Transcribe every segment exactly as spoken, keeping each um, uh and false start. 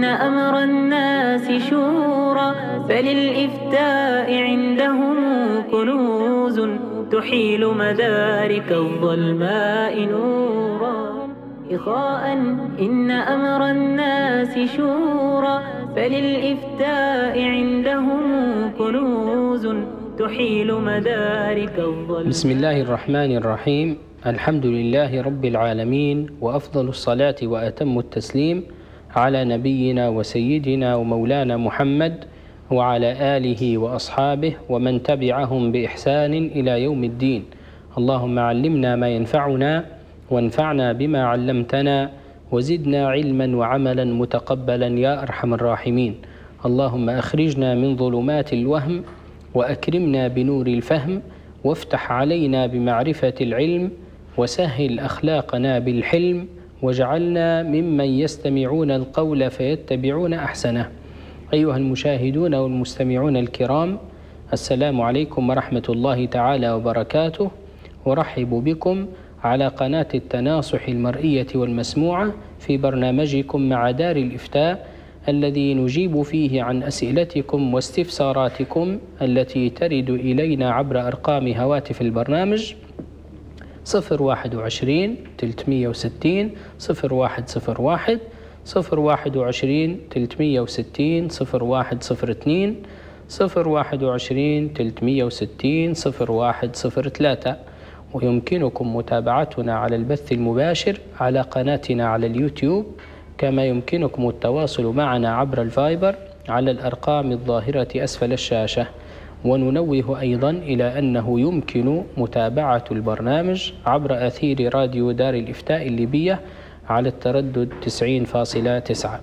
إن أمر الناس شورى، فللإفتاء عندهم كنوز تحيل مدارك الظلماء نورا. إخاء إن أمر الناس شورى، فللإفتاء عندهم كنوز تحيل مدارك الظلماء. بسم الله الرحمن الرحيم. الحمد لله رب العالمين، وأفضل الصلاة وأتم التسليم على نبينا وسيدنا ومولانا محمد وعلى آله وأصحابه ومن تبعهم بإحسان إلى يوم الدين. اللهم علمنا ما ينفعنا وانفعنا بما علمتنا وزدنا علما وعملا متقبلا يا أرحم الراحمين. اللهم أخرجنا من ظلمات الوهم وأكرمنا بنور الفهم، وافتح علينا بمعرفة العلم، وسهل أخلاقنا بالحلم، واجعلنا ممن يستمعون القول فيتبعون أحسنه. أيها المشاهدون والمستمعون الكرام، السلام عليكم ورحمة الله تعالى وبركاته. أرحب بكم على قناة التناصح المرئية والمسموعة في برنامجكم مع دار الإفتاء، الذي نجيب فيه عن أسئلتكم واستفساراتكم التي ترد إلينا عبر أرقام هواتف البرنامج صفر واحد وعشرين تلتمية وستين صفر واحد صفر واحد، صفر واحد وعشرين تلتمية وستين صفر واحد صفر اثنين، صفر واحد وعشرين تلتمية وستين صفر واحد صفر ثلاثة. ويمكنكم متابعتنا على البث المباشر على قناتنا على اليوتيوب، كما يمكنكم التواصل معنا عبر الفايبر على الأرقام الظاهرة أسفل الشاشة. وننوه أيضا إلى أنه يمكن متابعة البرنامج عبر أثير راديو دار الإفتاء الليبية على التردد تسعين فاصلة تسعة.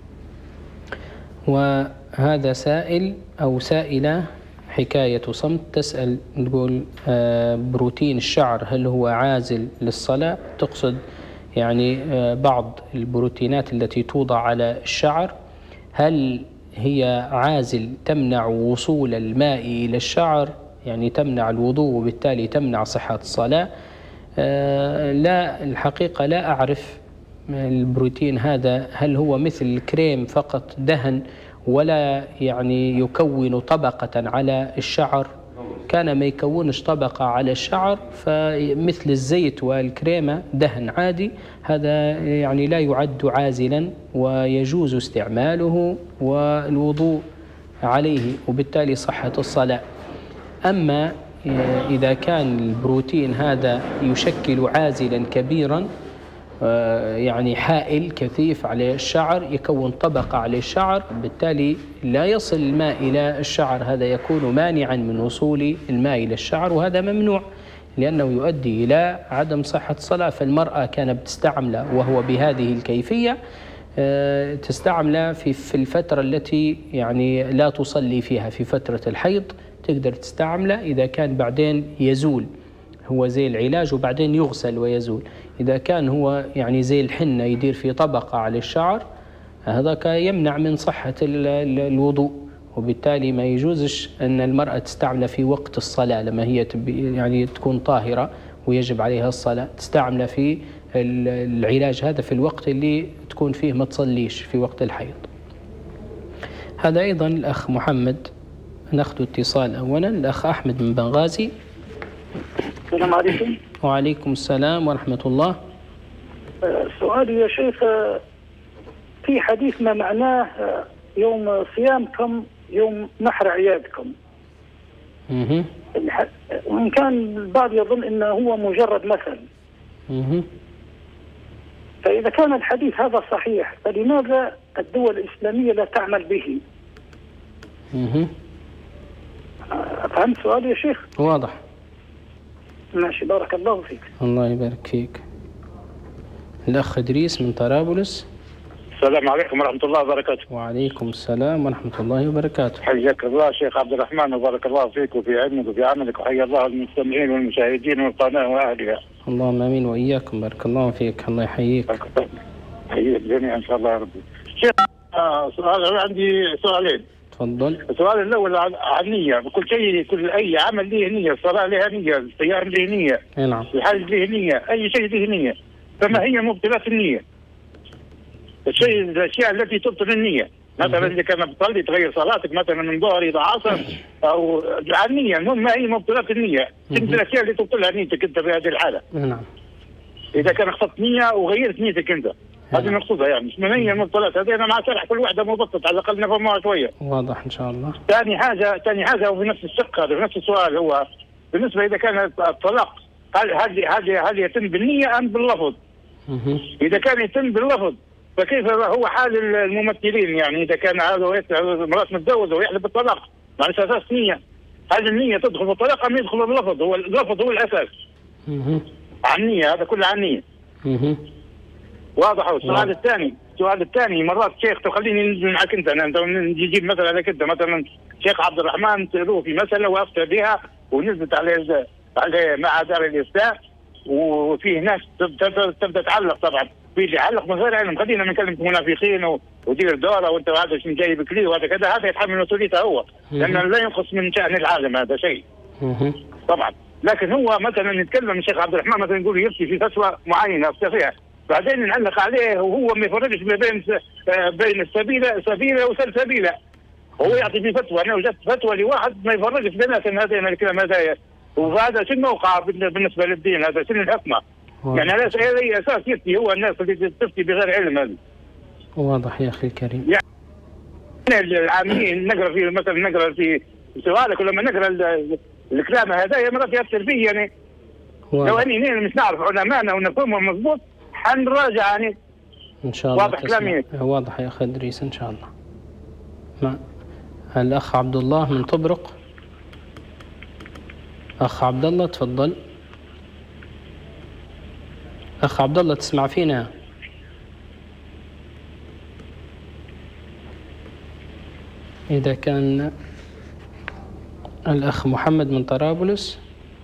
وهذا سائل أو سائلة حكاية صمت تسأل، تقول آه بروتين الشعر هل هو عازل للصلاة؟ تقصد يعني آه بعض البروتينات التي توضع على الشعر، هل هي عازل تمنع وصول الماء إلى الشعر، يعني تمنع الوضوء وبالتالي تمنع صحة الصلاة؟ آه لا، الحقيقة لا أعرف البروتين هذا هل هو مثل الكريم فقط دهن، ولا يعني يكون طبقة على الشعر. كان ما يكونش طبقة على الشعر فمثل الزيت والكريمة دهن عادي، هذا يعني لا يعد عازلا ويجوز استعماله والوضوء عليه وبالتالي صحة الصلاة. أما إذا كان البروتين هذا يشكل عازلا كبيرا، يعني حائل كثيف على الشعر، يكون طبقة على الشعر، بالتالي لا يصل الماء إلى الشعر، هذا يكون مانعا من وصول الماء إلى الشعر، وهذا ممنوع لأنه يؤدي إلى عدم صحة الصلاة. فالمرأة كانت تستعمله وهو بهذه الكيفية، تستعمله في في الفترة التي يعني لا تصلي فيها، في فترة الحيض تقدر تستعمله. إذا كان بعدين يزول، هو زي العلاج وبعدين يغسل ويزول. إذا كان هو يعني زي الحنة يدير في طبقة على الشعر، هذا يمنع من صحة الوضوء، وبالتالي ما يجوزش أن المرأة تستعمله في وقت الصلاة لما هي يعني تكون طاهرة ويجب عليها الصلاة، تستعمله في العلاج هذا في الوقت اللي تكون فيه ما تصليش في وقت الحيض. هذا أيضا الأخ محمد. نأخذ اتصال أولا، الأخ أحمد من بنغازي. السلام عليكم. وعليكم السلام ورحمة الله. سؤالي يا شيخ، في حديث ما معناه يوم صيامكم يوم نحر عيادكم. اها. وإن كان البعض يظن أنه هو مجرد مثل. اها. فإذا كان الحديث هذا صحيح، فلماذا الدول الإسلامية لا تعمل به؟ اها. فهمت سؤالي يا شيخ؟ واضح. ماشي، بارك الله فيك. الله يبارك فيك. الأخ إدريس من طرابلس. السلام عليكم ورحمة الله وبركاته. وعليكم السلام ورحمة الله وبركاته. حياك الله شيخ عبد الرحمن، وبارك الله فيك وفي علمك وفي عملك، وحيا الله المستمعين والمشاهدين والقناة وأهلها. اللهم آمين وإياكم، بارك الله فيك. الله يحييك. حييك جميعا إن شاء الله يا ربي. شيخ آه سؤال، عندي سؤالين. تفضل. السؤال الأول عن النية. بكل شيء، كل أي عمل له نية، الصلاة لها نية، الصيام له نية، نعم، الحج له نية، أي شيء له نية، فما هي مبطلات النية؟ الشيء الاشياء التي تبطل النيه، مثلا اذا كان بتصلي تغير صلاتك مثلا من ظهر الى عصر او النيه، المهم ما هي مبطلات النيه، تلك الاشياء اللي تبطلها نيتك انت في هذه الحاله. نعم. اذا كان اخطأت نيه وغيرت نيتك انت، هذه نقصدها يعني، مش من هي المبطلات هذه، انا مع شرح كل واحده مبطلة على الاقل نفهمها شويه. واضح ان شاء الله. ثاني حاجه ثاني حاجه وفي نفس الشق هذا، في نفس السؤال، هو بالنسبه اذا كان الطلاق هل هل هل هل يتم بالنية ام باللفظ؟ اذا كان يتم باللفظ فكيف هو حال الممثلين؟ يعني اذا كان هذا امراه متزوجه ويحلف بالطلاق على اساس نيه، هل النيه تدخل في الطلاق ام يدخل باللفظ؟ هو اللفظ هو الاساس. عن النية، هذا كله عن النية. واضح. السؤال الثاني السؤال الثاني مرات شيخ تخليني ننزل معك انت، انا نجيب مثلا عليك انت، مثلا شيخ عبد الرحمن سالوه في مساله وافتى بها ونزلت عليه عليه مع دار الافتاء، وفيه ناس تبدا تعلق، طبعا في اللي يعلق من غير علم، خلينا نكلم منافقين ودير دوره وانت هذا شنو جايبك ليه وهذا كذا، هذا يتحمل مسؤوليته هو، لانه لا ينقص من شان العالم هذا شيء. طبعا. لكن هو مثلا نتكلم الشيخ عبد الرحمن مثلا يقول يفتي في فتوى معينه افتى فيها، بعدين نعلق عليه وهو ما يفرقش بين بين السبيله سبيله وسلسبيله، هو يعطي في فتوى. انا وجدت فتوى لواحد ما يفرقش بين هذين الكلام هذايا، وهذا شنو موقع بالنسبه للدين؟ هذا شنو الحكمه؟ يعني على اي اساس يفتي هو الناس اللي تفتي بغير علم هذه؟ واضح يا اخي الكريم. يعني العاميين نقرا في مثلا نقرا في سؤالك، ولما نقرا الكلام هذا مرات ياثر فيه يعني. واضح. لو اني مش نعرف علماءنا ونفهمهم مضبوط حنراجع يعني ان شاء الله. واضح كلامي؟ واضح يا اخي ادريس ان شاء الله. ما الاخ عبد الله من طبرق. اخ عبد الله تفضل. اخ عبد الله تسمع فينا؟ اذا كان الاخ محمد من طرابلس.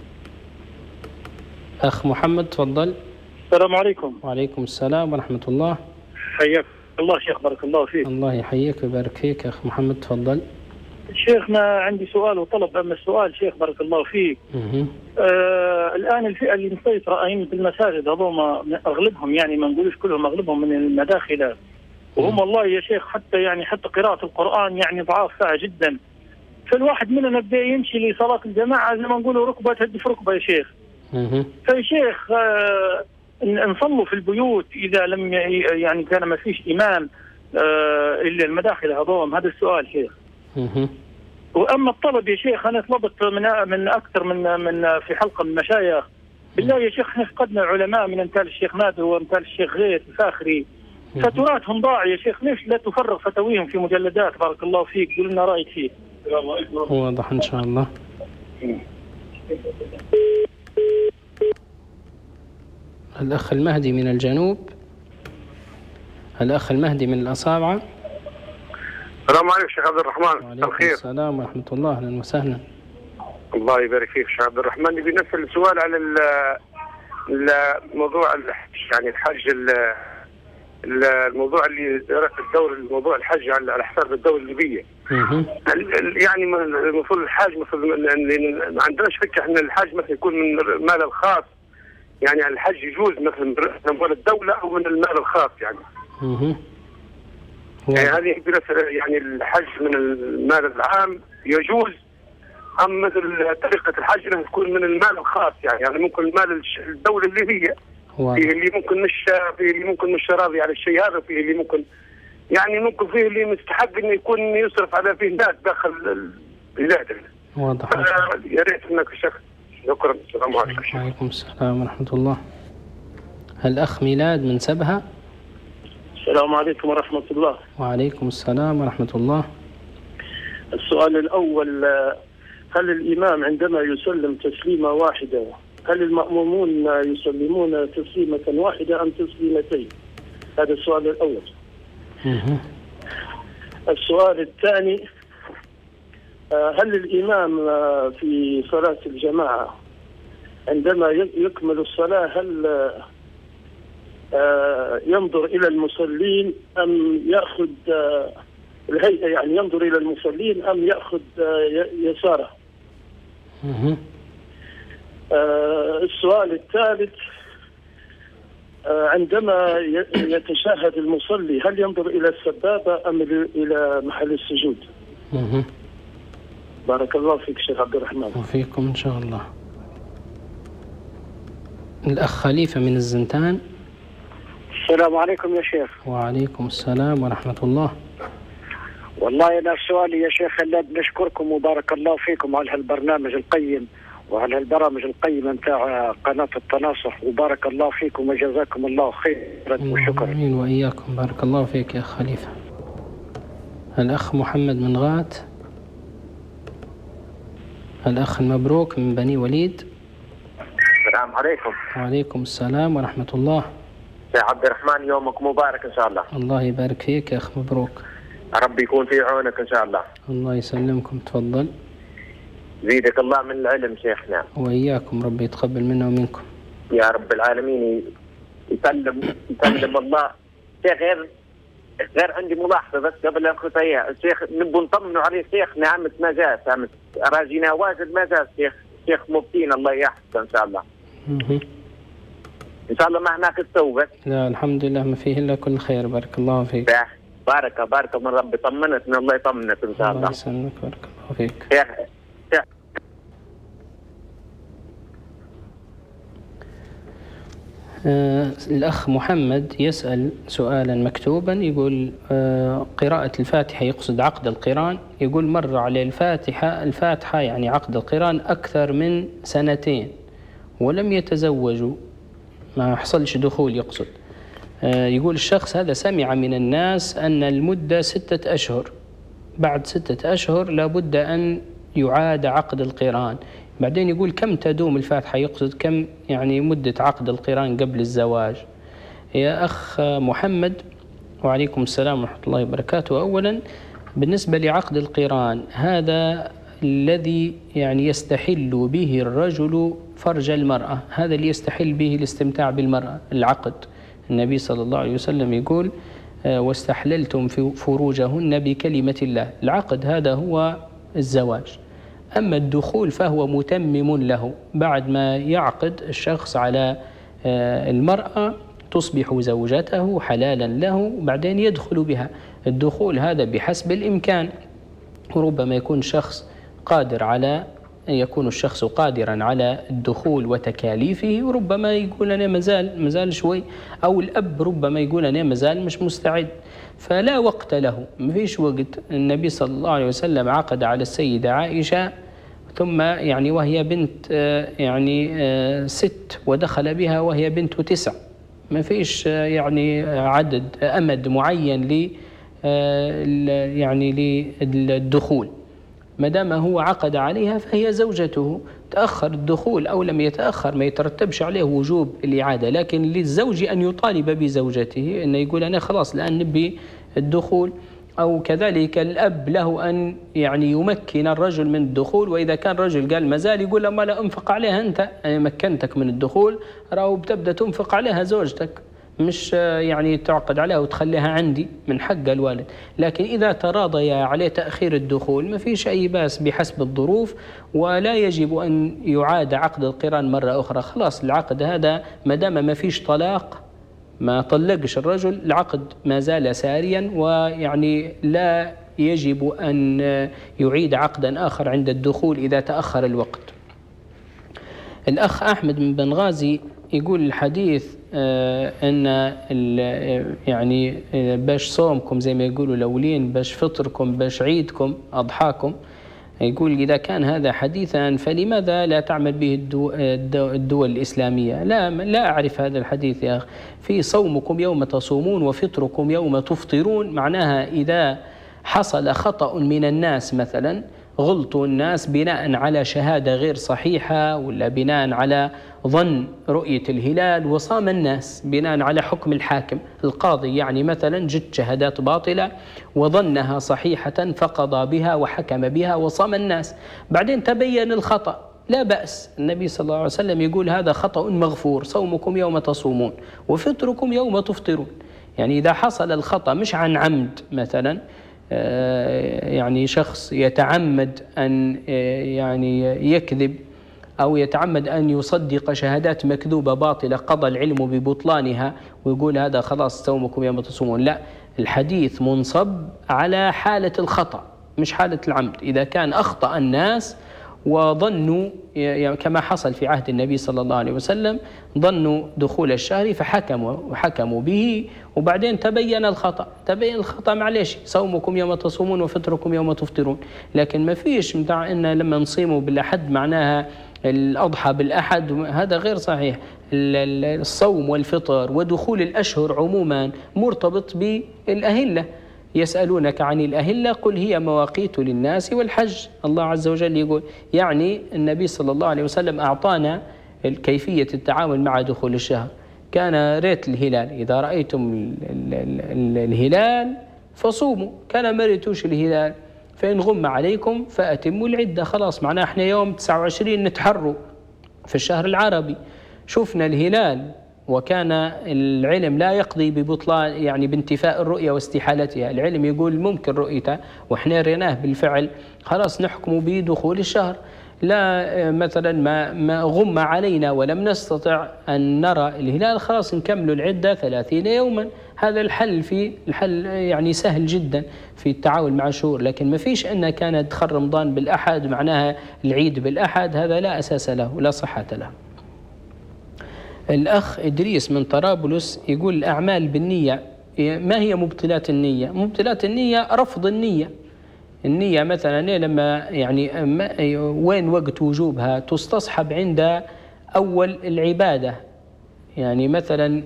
اخ محمد تفضل. السلام عليكم. وعليكم السلام ورحمة الله. حياك الله شيخ، بارك الله فيك. الله يحييك ويبارك فيك اخ محمد تفضل. شيخنا عندي سؤال وطلب. اما السؤال شيخ بارك الله فيك، آه الان الفئه اللي مسيطره ائمه المساجد هذوما اغلبهم، يعني ما نقولش كلهم، اغلبهم من المداخله، وهم والله يا شيخ حتى يعني حتى قراءه القران يعني ضعاف فيها جدا. فالواحد مننا بدا يمشي لصلاه الجماعه زي ما نقولوا ركبه تهدف ركبه يا شيخ. فيا شيخ آه نصلوا في البيوت اذا لم يعني كان ما فيش امام آه الا المداخل هذوم. هذا السؤال شيخ. واما الطلب يا شيخ، انا طلبت من من اكثر من من في حلقه من المشايخ، بالله يا شيخ احنا فقدنا علماء من امثال الشيخ نادر وامثال الشيخ غيث الفاخري، فتراثهم ضاع يا شيخ. ليش لا تفرغ فتاويهم في مجلدات؟ بارك الله فيك، قول لنا رايك فيه. واضح ان شاء الله. الأخ المهدي من الجنوب. الأخ المهدي من الأصابعة. السلام عليكم شيخ عبد الرحمن. وعليكم السلام ورحمة الله، أهلا وسهلا. الله يبارك فيك شيخ عبد الرحمن. نبي نسأل سؤال على الموضوع الحج، يعني الحج الموضوع اللي درس الدور الموضوع الحج على حساب الدولة الليبية. يعني المفروض الحاج المفروض ما عندناش فكرة ان الحاج مثلا يكون من المال الخاص، يعني الحج يجوز مثلا من اموال الدولة او من المال الخاص يعني. اها. يعني هذه يعني الحج من المال العام يجوز، ام مثل طريقة الحج انها تكون من المال الخاص، يعني يعني ممكن المال الدولة اللي هي فيه اللي ممكن مش فيه اللي ممكن مش راضي على الشيء هذا، فيه اللي ممكن يعني ممكن فيه اللي مستحق انه يكون يصرف على فيه ناس داخل البلاد. واضح. يا ريت انك شيخ. شكرا. السلام عليكم. وعليكم السلام ورحمة الله. الأخ ميلاد من سبها. السلام عليكم ورحمة الله. وعليكم السلام ورحمة الله. السؤال الأول، هل الإمام عندما يسلم تسليمة واحدة هل المأمومون يسلمون تسليمة واحدة أم تسليمتين؟ هذا السؤال الأول. السؤال الثاني، هل الإمام في صلاة الجماعة عندما يكمل الصلاة هل ينظر إلى المصلين أم يأخذ الهيئة، يعني ينظر إلى المصلين أم يأخذ يساره؟ السؤال الثالث، عندما يتشاهد المصلي هل ينظر إلى السبابة أم إلى محل السجود؟ مه. بارك الله فيك شيخ عبد الرحمن. وفيكم إن شاء الله. الأخ خليفة من الزنتان. السلام عليكم يا شيخ. وعليكم السلام ورحمة الله. والله أنا سؤالي يا شيخ الله بنشكركم وبارك الله فيكم على هالبرنامج القيم وعلى هالبرامج القيمة نتاع قناة التناصح، وبارك الله فيكم وجزاكم الله خيرا وشكرا. آمين وإياكم، بارك الله فيك يا خليفة. الأخ محمد من غات. الأخ المبروك من بني وليد. السلام عليكم. وعليكم السلام ورحمة الله. يا عبد الرحمن يومك مبارك إن شاء الله. الله يبارك فيك يا أخ مبروك. ربي يكون في عونك إن شاء الله. الله يسلمكم، تفضل. زيدك الله من العلم شيخنا. وإياكم، ربي يتقبل منا ومنكم. يا رب العالمين. يسلم يسلم الله. شيخ غير غير عندي ملاحظة بس قبل أن أخذها الشيخ، نبغى نطمنوا عليه شيخ نعمة ما جاء سامت راجينا واجد ما جاء شيخ شيخ مبتين الله يحفظه إن شاء الله. مه. إن شاء الله ما هناك التوبة. لا الحمد لله ما فيه إلا كل خير، بارك الله فيك. بارك بارك من ربي طمنت من الله يطمنك إن شاء الله. الله يسلمك، بارك الله فيك. شيخ آه الأخ محمد يسأل سؤالا مكتوبا، يقول آه قراءة الفاتحة يقصد عقد القران. يقول مر على الفاتحة الفاتحة يعني عقد القران أكثر من سنتين ولم يتزوجوا، ما حصلش دخول يقصد. آه يقول الشخص هذا سمع من الناس أن المدة ستة أشهر، بعد ستة أشهر لابد أن يعاد عقد القران. بعدين يقول كم تدوم الفاتحة، يقصد كم يعني مدة عقد القران قبل الزواج. يا أخ محمد وعليكم السلام ورحمة الله وبركاته. أولا بالنسبة لعقد القران هذا الذي يعني يستحل به الرجل فرج المرأة، هذا اللي يستحل به الاستمتاع بالمرأة العقد. النبي صلى الله عليه وسلم يقول واستحللتم فروجهن بكلمة الله. العقد هذا هو الزواج. أما الدخول فهو متمم له، بعد ما يعقد الشخص على المرأة تصبح زوجته حلالا له، بعدين يدخل بها. الدخول هذا بحسب الإمكان، وربما يكون شخص قادر على يكون الشخص قادرا على الدخول وتكاليفه، وربما يقول أنا مازال مازال شوي، أو الأب ربما يقول أنا مازال مش مستعد، فلا وقت له، ما فيش وقت. النبي صلى الله عليه وسلم عقد على السيدة عائشة ثم يعني وهي بنت يعني ست، ودخل بها وهي بنت تسع، ما فيش يعني عدد أمد معين ل يعني للدخول. ما دام هو عقد عليها فهي زوجته. تأخر الدخول أو لم يتأخر ما يترتبش عليه وجوب الإعادة، لكن للزوج أن يطالب بزوجته، أن يقول أنا خلاص الآن نبي الدخول، أو كذلك الأب له أن يعني يمكن الرجل من الدخول. وإذا كان رجل قال مازال يقول لما لا أنفق عليها أنت، أنا مكنتك من الدخول، راهو بتبدأ تنفق عليها زوجتك، مش يعني تعقد عليها وتخليها عندي، من حق الوالد. لكن إذا تراضيا عليه تأخير الدخول ما فيش أي باس بحسب الظروف، ولا يجب أن يعاد عقد القران مرة أخرى. خلاص العقد هذا ما دام ما فيش طلاق، ما طلقش الرجل، العقد ما زال ساريا، ويعني لا يجب أن يعيد عقدا آخر عند الدخول إذا تأخر الوقت. الأخ أحمد من بنغازي يقول الحديث آه أن يعني باش صومكم زي ما يقولوا الأولين، باش فطركم، باش عيدكم، أضحاكم. يقول إذا كان هذا حديثا فلماذا لا تعمل به الدول الإسلامية؟ لا لا أعرف هذا الحديث يا أخي. في صومكم يوم تصومون وفطركم يوم تفطرون، معناها إذا حصل خطأ من الناس، مثلا غلطوا الناس بناء على شهادة غير صحيحة، ولا بناء على ظن رؤية الهلال، وصام الناس بناء على حكم الحاكم القاضي، يعني مثلا جت شهادات باطلة وظنها صحيحة فقضى بها وحكم بها وصام الناس، بعدين تبين الخطأ، لا بأس. النبي صلى الله عليه وسلم يقول هذا خطأ مغفور، صومكم يوم تصومون وفطركم يوم تفطرون. يعني إذا حصل الخطأ مش عن عمد، مثلا يعني شخص يتعمد أن يعني يكذب أو يتعمد أن يصدق شهادات مكذوبة باطلة قضى العلم ببطلانها ويقول هذا خلاص صومكم يوم تصومون. لا، الحديث منصب على حالة الخطأ مش حالة العمد. إذا كان أخطأ الناس وظنوا كما حصل في عهد النبي صلى الله عليه وسلم، ظنوا دخول الشهر فحكموا وحكموا به، وبعدين تبين الخطأ، تبين الخطأ معلش صومكم يوم تصومون وفطركم يوم تفطرون. لكن ما فيش متاع إن لما نصيموا بالأحد معناها الأضحى بالأحد، هذا غير صحيح. الصوم والفطر ودخول الأشهر عموما مرتبط بالأهلة. يسألونك عن الأهلة قل هي مواقيت للناس والحج. الله عز وجل يقول، يعني النبي صلى الله عليه وسلم أعطانا كيفية التعامل مع دخول الشهر. كان ريت الهلال، إذا رأيتم الهلال فصوموا، كان ما ريتوش الهلال فإن غم عليكم فأتموا العدة. خلاص معناه احنا يوم تسعة وعشرين نتحروا في الشهر العربي، شفنا الهلال وكان العلم لا يقضي ببطلان يعني بانتفاء الرؤية واستحالتها، العلم يقول ممكن رؤيته وإحنا ريناه بالفعل، خلاص نحكم بدخول الشهر. لا مثلا ما, ما غم علينا ولم نستطع أن نرى الهلال، خلاص نكمل العدة ثلاثين يوما. هذا الحل في الحل يعني سهل جدا في التعامل مع الشهور. لكن ما فيش أن كان دخل رمضان بالأحد معناها العيد بالأحد، هذا لا أساس له ولا صحة له. الأخ إدريس من طرابلس يقول الأعمال بالنية، ما هي مبطلات النية؟ مبطلات النية رفض النية. النية مثلا لما يعني وين وقت وجوبها؟ تستصحب عند أول العبادة. يعني مثلا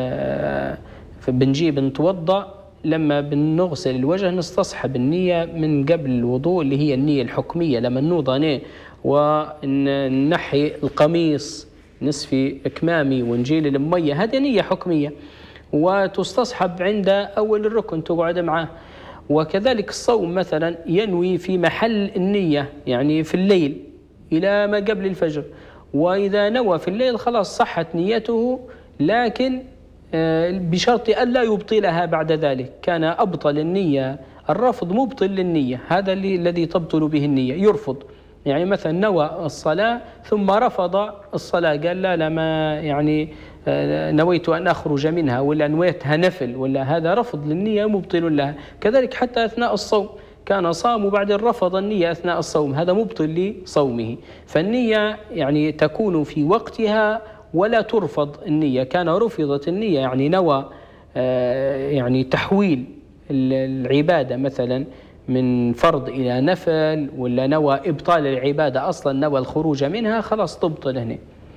بنجيب نتوضأ، لما بنغسل الوجه نستصحب النية من قبل الوضوء اللي هي النية الحكمية. لما نوضى وننحي القميص نصفي إكمامي ونجيل المية، هذه نية حكمية وتستصحب عند أول الركن تقعد معه. وكذلك الصوم مثلا ينوي في محل النية، يعني في الليل إلى ما قبل الفجر، وإذا نوى في الليل خلاص صحت نيته، لكن بشرط أن لا يبطلها بعد ذلك. كان أبطل النية، الرفض مبطل للنية، هذا الذي تبطل به النية، يرفض. يعني مثلا نوى الصلاة ثم رفض الصلاة، قال لا لا ما يعني نويت أن أخرج منها ولا نويتها نفل، ولا هذا رفض للنية مبطل لها. كذلك حتى أثناء الصوم، كان صام وبعدين رفض النية أثناء الصوم، هذا مبطل لصومه. فالنية يعني تكون في وقتها ولا ترفض النية. كان رفضت النية يعني نوى يعني تحويل العبادة مثلا من فرض إلى نفل، ولا نوى إبطال العبادة أصلا، نوى الخروج منها، خلاص تبطل هنا.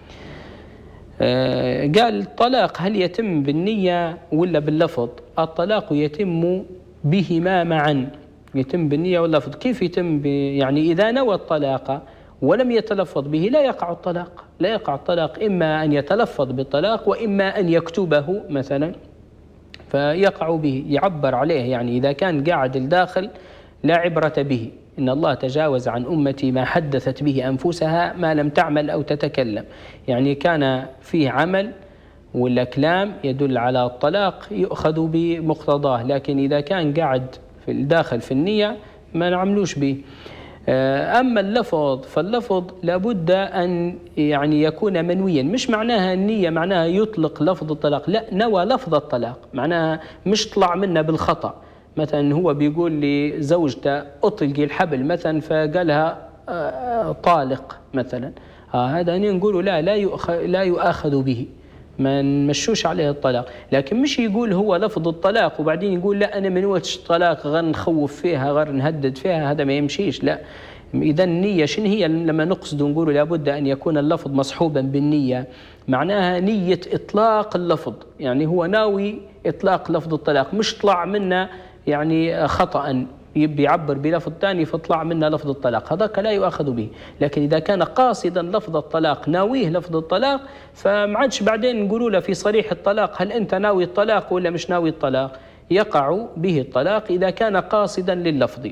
قال الطلاق هل يتم بالنية ولا باللفظ؟ الطلاق يتم بهما معا، يتم بالنية واللفظ. كيف يتم؟ يعني إذا نوى الطلاق ولم يتلفظ به لا يقع الطلاق، لا يقع الطلاق. إما أن يتلفظ بالطلاق وإما أن يكتبه مثلا فيقع به، يعبر عليه. يعني إذا كان قاعد الداخل لا عبرة به، إن الله تجاوز عن أمتي ما حدثت به أنفسها ما لم تعمل أو تتكلم. يعني كان فيه عمل ولا كلام يدل على الطلاق يؤخذ بمقتضاه، لكن إذا كان قاعد في الداخل في النية ما نعملوش به. أما اللفظ فاللفظ لابد أن يعني يكون منويا، مش معناها النية معناها يطلق لفظ الطلاق، لا، نوى لفظ الطلاق، معناها مش طلع منه بالخطأ. مثلا هو بيقول لزوجته اطلقي الحبل مثلا فقالها طالق مثلا، هذا نقول لا لا يؤخذ لا يؤاخذ به، ما نمشوش عليه الطلاق. لكن مش يقول هو لفظ الطلاق وبعدين يقول لا أنا من وقت الطلاق غير نخوف فيها غير نهدد فيها، هذا ما يمشيش. لا، إذا النية شنو هي؟ لما نقصد نقول لابد أن يكون اللفظ مصحوبا بالنية، معناها نية إطلاق اللفظ، يعني هو ناوي إطلاق لفظ الطلاق، مش طلع منا يعني خطأ يبي يعبر بلفظ ثاني فطلع منا لفظ الطلاق، هذاك لا يؤخذ به. لكن إذا كان قاصدا لفظ الطلاق ناويه لفظ الطلاق فما عادش بعدين نقولوا له في صريح الطلاق هل أنت ناوي الطلاق ولا مش ناوي الطلاق، يقع به الطلاق إذا كان قاصدا لللفظ.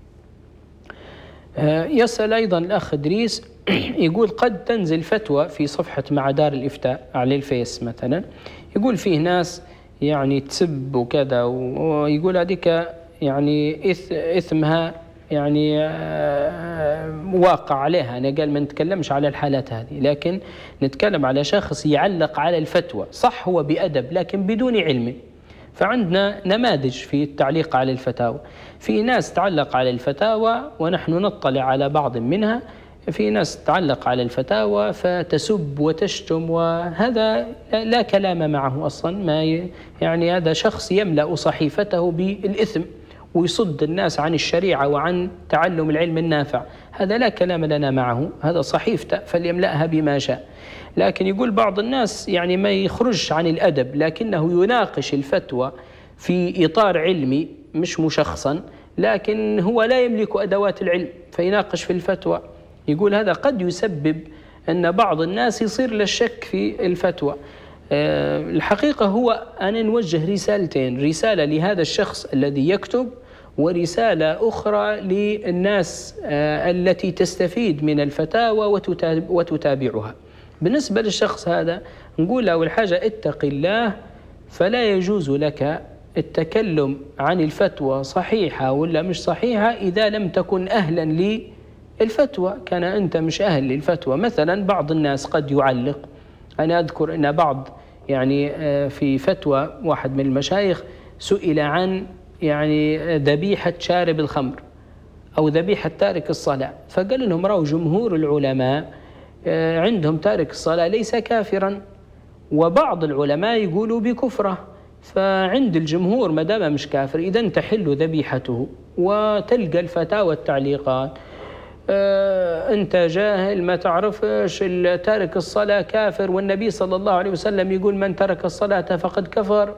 يسأل أيضا الأخ إدريس يقول قد تنزل فتوى في صفحة مع دار الإفتاء على الفيس مثلا، يقول فيه ناس يعني تسب وكذا، ويقول هذيك يعني إثمها يعني واقع عليها. أنا قال ما نتكلمش على الحالات هذه، لكن نتكلم على شخص يعلق على الفتوى، صح هو بأدب لكن بدون علم. فعندنا نماذج في التعليق على الفتاوى، في ناس تعلق على الفتاوى ونحن نطلع على بعض منها، في ناس تعلق على الفتاوى فتسب وتشتم، وهذا لا كلام معه أصلا. ما يعني هذا شخص يملأ صحيفته بالإثم ويصد الناس عن الشريعة وعن تعلم العلم النافع، هذا لا كلام لنا معه، هذا صحيفته فليملأها بما شاء. لكن يقول بعض الناس يعني ما يخرج عن الأدب، لكنه يناقش الفتوى في إطار علمي مش مشخصا، لكن هو لا يملك أدوات العلم فيناقش في الفتوى. يقول هذا قد يسبب أن بعض الناس يصير للشك في الفتوى. أه الحقيقة هو أنا نوجه رسالتين، رسالة لهذا الشخص الذي يكتب، ورسالة أخرى للناس أه التي تستفيد من الفتاوى وتتابعها. بالنسبة للشخص هذا نقول أول حاجة اتق الله، فلا يجوز لك التكلم عن الفتوى صحيحة ولا مش صحيحة إذا لم تكن أهلا للفتوى. كان أنت مش أهل للفتوى. مثلا بعض الناس قد يعلق، أنا أذكر أن بعض يعني في فتوى واحد من المشايخ سئل عن يعني ذبيحة شارب الخمر أو ذبيحة تارك الصلاة، فقال لهم رأوا جمهور العلماء عندهم تارك الصلاة ليس كافرا، وبعض العلماء يقولوا بكفره، فعند الجمهور ما دام مش كافر إذن تحل ذبيحته. وتلقى الفتاوى التعليقات آه أنت جاهل ما تعرفش تارك الصلاة كافر، والنبي صلى الله عليه وسلم يقول من ترك الصلاة فقد كفر.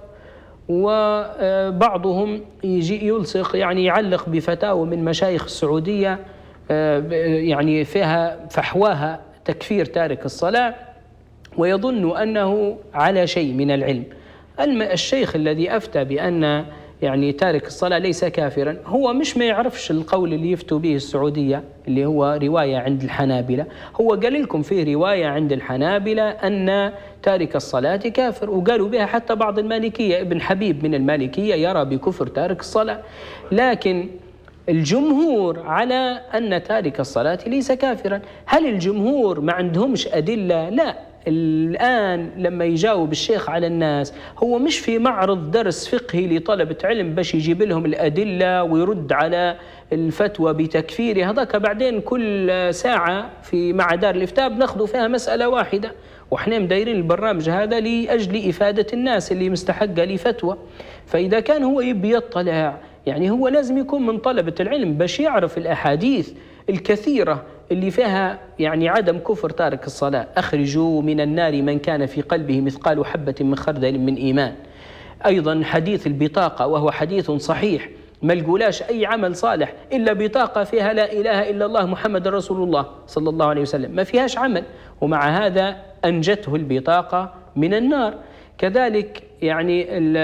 وبعضهم يجي يلصق يعني يعلق بفتاوى من مشايخ السعودية آه يعني فيها فحواها تكفير تارك الصلاة، ويظن أنه على شيء من العلم. الشيخ الذي أفتى بأن يعني تارك الصلاة ليس كافرا هو مش ما يعرفش القول اللي يفتوا به السعودية اللي هو رواية عند الحنابلة، هو قال لكم فيه رواية عند الحنابلة أن تارك الصلاة كافر، وقالوا بها حتى بعض المالكية، ابن حبيب من المالكية يرى بكفر تارك الصلاة، لكن الجمهور على أن تارك الصلاة ليس كافرا. هل الجمهور ما عندهمش أدلة؟ لا. الآن لما يجاوب الشيخ على الناس هو مش في معرض درس فقهي لطلبة علم باش يجيب لهم الأدلة ويرد على الفتوى بتكفيره، هذاك بعدين كل ساعة في مع دار الإفتاء بناخذوا فيها مسألة واحدة، وإحنا مدايرين البرنامج هذا لأجل إفادة الناس اللي مستحقة لفتوى. فإذا كان هو يبي يطلع يعني هو لازم يكون من طلبة العلم باش يعرف الأحاديث الكثيرة اللي فيها يعني عدم كفر تارك الصلاة. أخرجوا من النار من كان في قلبه مثقال حبة من خردل من إيمان. أيضا حديث البطاقة وهو حديث صحيح، ما لقولاش أي عمل صالح إلا بطاقة فيها لا إله إلا الله محمد رسول الله صلى الله عليه وسلم، ما فيهاش عمل، ومع هذا أنجته البطاقة من النار. كذلك يعني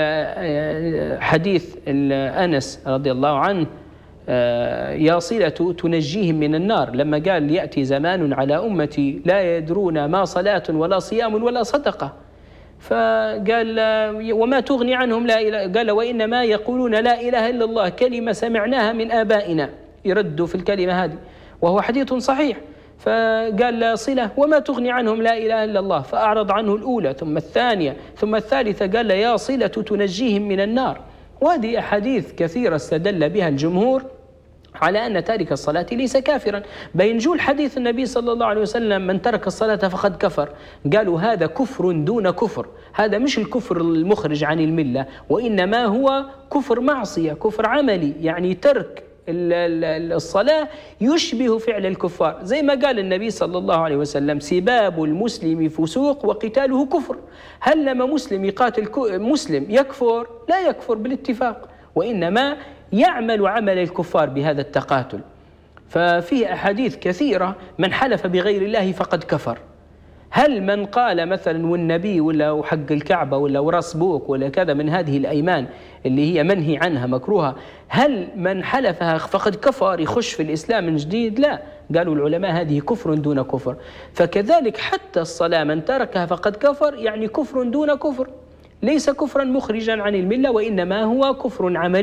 حديث أنس رضي الله عنه يا صلة تنجيهم من النار، لما قال يأتي زمان على أمتي لا يدرون ما صلاة ولا صيام ولا صدقة، فقال وما تغني عنهم لا إله، قال وإنما يقولون لا إله إلا الله كلمة سمعناها من آبائنا، يردوا في الكلمة هذه وهو حديث صحيح. فقال لا صلة وما تغني عنهم لا إله إلا الله، فأعرض عنه الأولى ثم الثانية ثم الثالثة، قال يا صلة تنجيهم من النار. وهذه أحاديث كثيرة استدل بها الجمهور على أن تارك الصلاة ليس كافرا. بينجول حديث النبي صلى الله عليه وسلم من ترك الصلاة فقد كفر، قالوا هذا كفر دون كفر، هذا مش الكفر المخرج عن الملة، وإنما هو كفر معصية، كفر عملي، يعني ترك الصلاة يشبه فعل الكفار، زي ما قال النبي صلى الله عليه وسلم سباب المسلم فسوق وقتاله كفر. هل لما مسلم يقاتل مسلم يكفر؟ لا يكفر بالاتفاق، وإنما يعمل عمل الكفار بهذا التقاتل. ففيه أحاديث كثيرة من حلف بغير الله فقد كفر. هل من قال مثلا والنبي ولا حق الكعبة ولا وراس بوك ولا كذا من هذه الأيمان اللي هي منهي عنها مكروهة، هل من حلفها فقد كفر يخش في الإسلام من جديد؟ لا، قالوا العلماء هذه كفر دون كفر. فكذلك حتى الصلاة من تركها فقد كفر، يعني كفر دون كفر، ليس كفرا مخرجا عن الملة، وإنما هو كفر عملي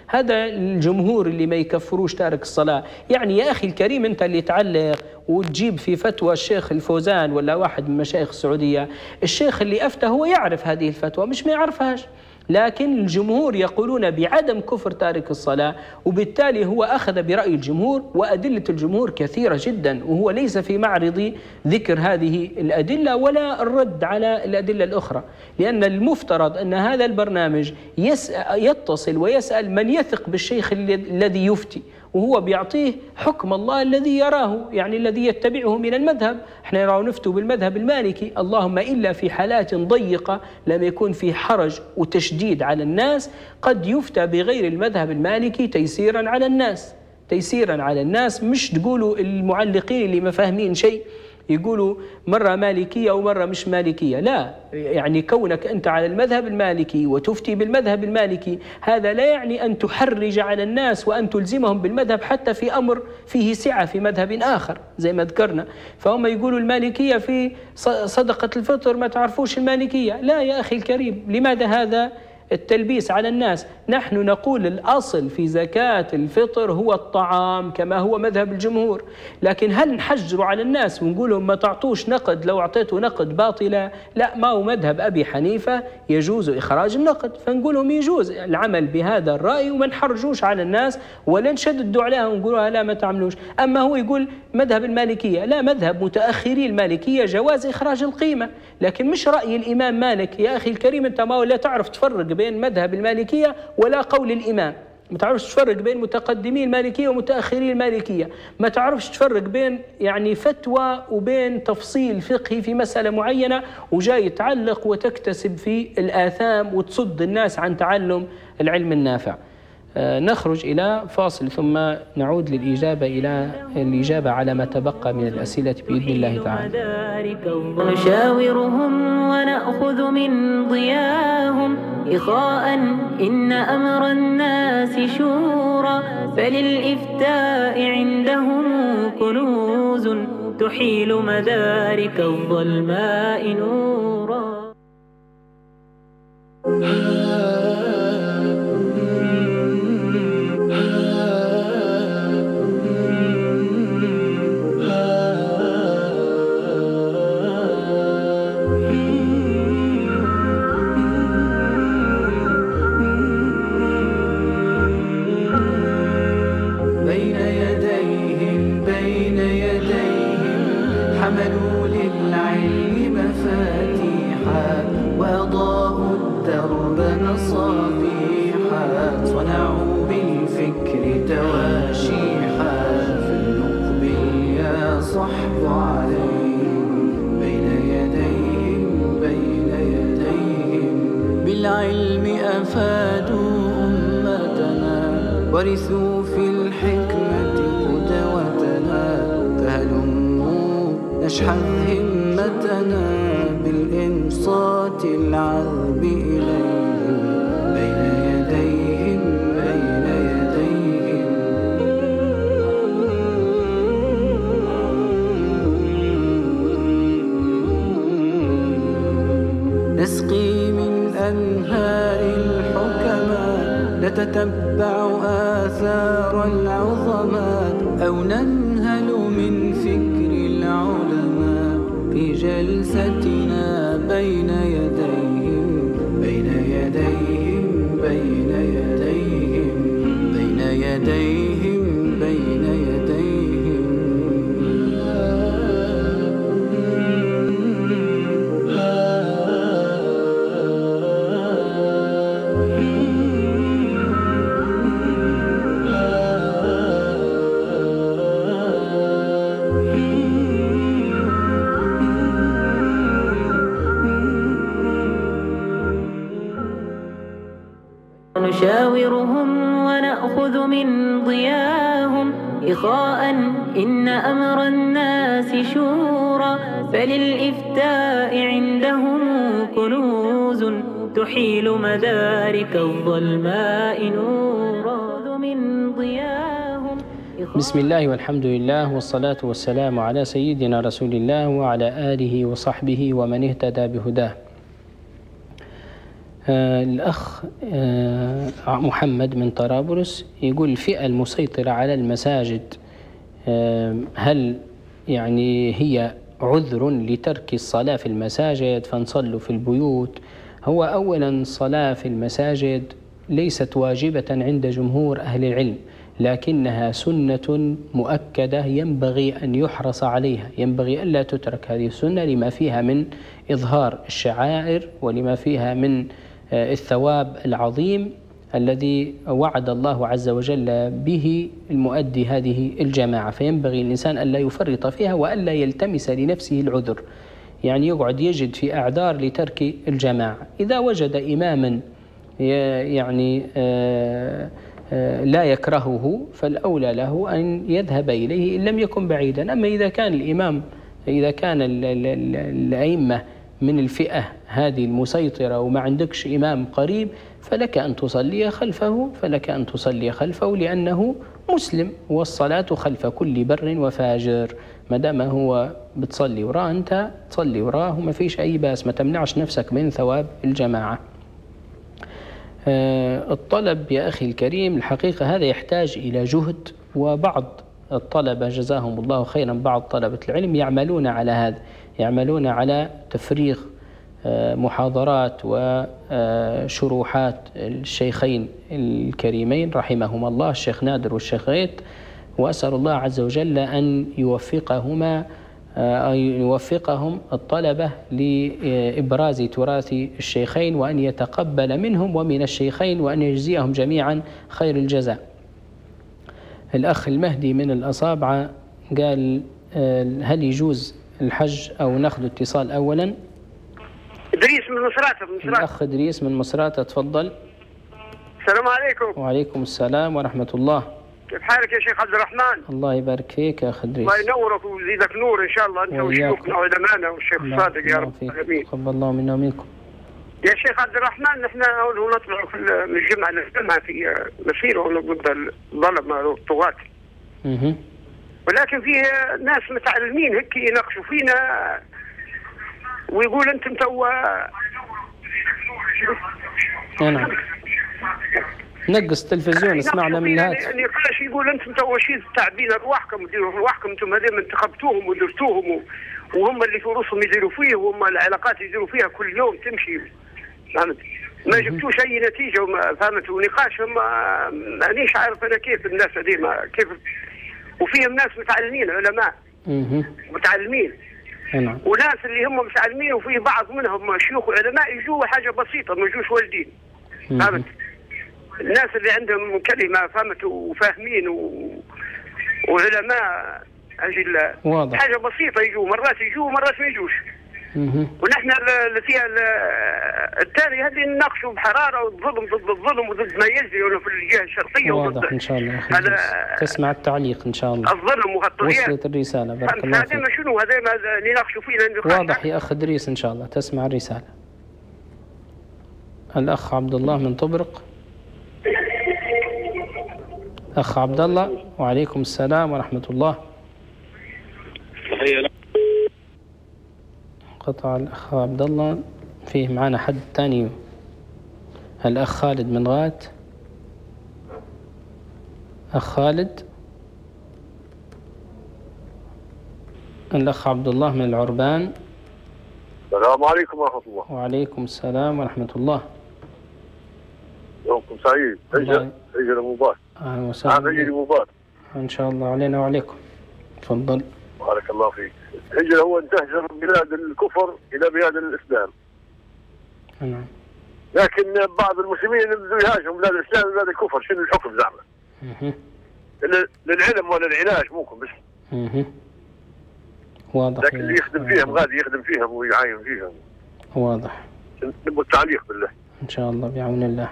هذا الجمهور اللي ما يكفروش تارك الصلاة. يعني يا أخي الكريم أنت اللي تعلق وتجيب في فتوى الشيخ الفوزان ولا واحد من مشايخ السعودية، الشيخ اللي أفتى هو يعرف هذه الفتوى مش ما يعرفهاش، لكن الجمهور يقولون بعدم كفر تارك الصلاة، وبالتالي هو أخذ برأي الجمهور، وأدلة الجمهور كثيرة جدا، وهو ليس في معرض ذكر هذه الأدلة ولا الرد على الأدلة الأخرى، لأن المفترض أن هذا البرنامج يتصل ويسأل من يثق بالشيخ الذي يفتي، وهو بيعطيه حكم الله الذي يراه، يعني الذي يتبعه من المذهب. احنا نراه نفتوا بالمذهب المالكي، اللهم إلا في حالات ضيقة لم يكون في حرج وتشديد على الناس قد يفتى بغير المذهب المالكي تيسيرا على الناس، تيسيرا على الناس. مش تقولوا المعلقين اللي ما فاهمين شيء يقولوا مرة مالكية ومرة مش مالكية، لا، يعني كونك أنت على المذهب المالكي وتفتي بالمذهب المالكي هذا لا يعني أن تحرج على الناس وأن تلزمهم بالمذهب حتى في أمر فيه سعة في مذهب آخر زي ما ذكرنا. فهم يقولوا المالكية في صدقة الفطر ما تعرفوش المالكية، لا يا أخي الكريم، لماذا هذا التلبيس على الناس؟ نحن نقول الأصل في زكاة الفطر هو الطعام كما هو مذهب الجمهور، لكن هل نحجر على الناس ونقول لهم ما تعطوش نقد، لو أعطيته نقد باطلة؟ لا، ما هو مذهب أبي حنيفة يجوز إخراج النقد، فنقول لهم يجوز العمل بهذا الرأي وما نحرجوش على الناس ولا نشددوا عليها ونقولوا لا ما تعملوش. أما هو يقول مذهب المالكية، لا، مذهب متأخري المالكية جواز إخراج القيمة، لكن مش رأي الإمام مالك. يا أخي الكريم أنت ما لا تعرف تفرق بين مذهب المالكية ولا قول الإمام، ما تعرفش تفرق بين متقدمي المالكية ومتأخري المالكية، ما تعرفش تفرق بين يعني فتوى وبين تفصيل فقهي في مسألة معينة، وجاي تعلق وتكتسب في الآثام وتصد الناس عن تعلم العلم النافع. آه نخرج إلى فاصل ثم نعود للإجابة إلى الإجابة على ما تبقى من الأسئلة بإذن الله تعالى. نشاورهم ونأخذ من ضياهم إخاء إن أمر الناس شورى، فللإفتاء عندهم كنوز تحيل مدارك الظلماء نورا. ورثوا في الحكمة قدوتنا، فهلموا نشحذ همتنا بالإنصات العذب إليهم بين يديهم بين يديهم. نسقي من أنهار الحكماء، نتتبع آثار العظماء، أو ننهل من فكر العلماء في جلستنا بين يديهم بين يديهم بين يديهم بين يديهم بين يديهم. نشاورهم ونأخذ من ضياهم إخاء إن أمر الناس شورى، فللإفتاء عندهم كنوز تحيل مدارك الظلماء نورا. من ضياهم. بسم الله والحمد لله والصلاة والسلام على سيدنا رسول الله وعلى آله وصحبه ومن اهتدى بهداه. آه الأخ آه محمد من طرابلس يقول الفئة المسيطرة على المساجد آه هل يعني هي عذر لترك الصلاة في المساجد فنصلوا في البيوت؟ هو أولا الصلاة في المساجد ليست واجبة عند جمهور أهل العلم، لكنها سنة مؤكدة ينبغي أن يحرص عليها، ينبغي ألا تترك هذه السنة لما فيها من إظهار الشعائر ولما فيها من الثواب العظيم الذي وعد الله عز وجل به المؤدي هذه الجماعة، فينبغي الإنسان ألا يفرط فيها وألا يلتمس لنفسه العذر، يعني يقعد يجد في أعذار لترك الجماعة. إذا وجد إماما يعني لا يكرهه فالأولى له أن يذهب إليه إن لم يكن بعيدا. أما إذا كان الإمام إذا كان الأئمة من الفئة هذه المسيطرة وما عندكش إمام قريب فلك أن تصلي خلفه فلك أن تصلي خلفه لأنه مسلم، والصلاة خلف كل بر وفاجر، ما دام هو بتصلي وراه أنت تصلي وراه وما فيش أي باس، ما تمنعش نفسك من ثواب الجماعة. آه الطلب يا أخي الكريم الحقيقة هذا يحتاج إلى جهد، وبعض الطلبة جزاهم الله خيرا بعض طلبة العلم يعملون على هذا، يعملون على تفريغ محاضرات وشروحات الشيخين الكريمين رحمهما الله الشيخ نادر والشيخ غيث، وأسأل الله عز وجل أن يوفقهما أن يوفقهم الطلبة لإبراز تراث الشيخين، وأن يتقبل منهم ومن الشيخين، وأن يجزيهم جميعا خير الجزاء. الأخ المهدي من الأصابعة قال هل يجوز الحج أو ناخذ اتصال أولا؟ إدريس من مصراتة. من مصراتة. الأخ إدريس من مصراتة تفضل. السلام عليكم. وعليكم السلام ورحمة الله. كيف حالك يا شيخ عبد الرحمن؟ الله يبارك فيك يا أخ إدريس. الله ينورك ويزيدك نور إن شاء الله أنت وشيوخنا وعلمائنا والشيخ الصادق يا رب العالمين. تقبل الله منا ومنكم. يا شيخ عبد الرحمن نحن هون نطلع في الجمعة نجتمع في مسيرة ضد الظلم والطغاة. اها. ولكن فيه ناس متعلمين هيك يناقشوا فينا ويقول انتم تو نعم نقص التلفزيون اسمعنا من الهاتف. يعني نقاش يقول انتم تو شيء تعبين ارواحكم وديروا ارواحكم، انتم هذول انتخبتوهم ودرتوهم وهم اللي في رؤوسهم يديروا فيه وهم العلاقات يديروا فيها كل يوم تمشي، فهمت؟ ما جبتوش اي نتيجه وما فهمت، ونقاش ما مانيش عارف انا كيف الناس هذه كيف، وفيهم ناس متعلمين علماء متعلمين نعم، وناس اللي هم متعلمين وفي بعض منهم شيوخ وعلماء يجوا حاجه بسيطه ما يجوش والدين، فهمت؟ الناس اللي عندهم كلمه فهمت وفاهمين و... وعلماء اجل واضح. حاجه بسيطه يجوا مرات يجوا ومرات ما يجوش. ونحن اللي فيها الثاني هذه نناقشوا بحراره والظلم ضد الظلم وضد ما يجري ولا في الجهه الشرقيه. واضح ان شاء الله يا اخي تسمع التعليق ان شاء الله. الظلم والطغيان وصلت الرساله بارك الله فيك. هذا شنو هذا ما نناقشوا فيه. واضح يا اخ ادريس ان شاء الله تسمع الرساله. الاخ عبد الله من طبرق. اخ عبد الله وعليكم السلام ورحمه الله. قطع الأخ عبد الله. فيه معنا حد ثاني الأخ خالد من غات. أخ خالد. الأخ عبد الله من العربان. السلام عليكم ورحمة الله. وعليكم السلام ورحمة الله. يومكم سعيد. هجرة هجرة مبارك. أهلا وسهلا. هجرة مبارك. إن شاء الله علينا وعليكم. تفضل. بارك الله فيك. الهجرة هو أن تهجر بلاد الكفر إلى بلاد الإسلام. نعم. لكن بعض المسلمين بدهم يهاجروا بلاد الإسلام وبلاد الكفر، شنو الحكم زعما؟ اها. للعلم ولا العلاج ممكن بس. اها. واضح. لكن اللي يخدم فيهم غادي يخدم فيهم ويعاين فيهم. واضح. نبغى التعليق بالله. إن شاء الله بعون الله.